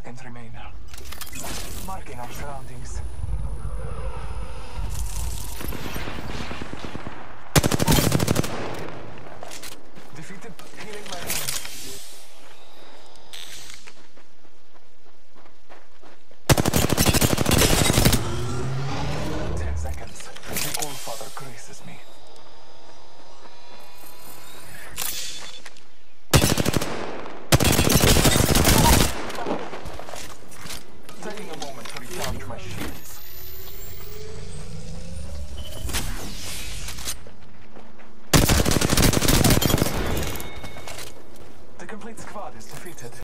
seconds remain. Marking our surroundings. Defeated. Healing my hand. The All-Father graces me. Taking a moment to recharge my shields. The complete squad is defeated.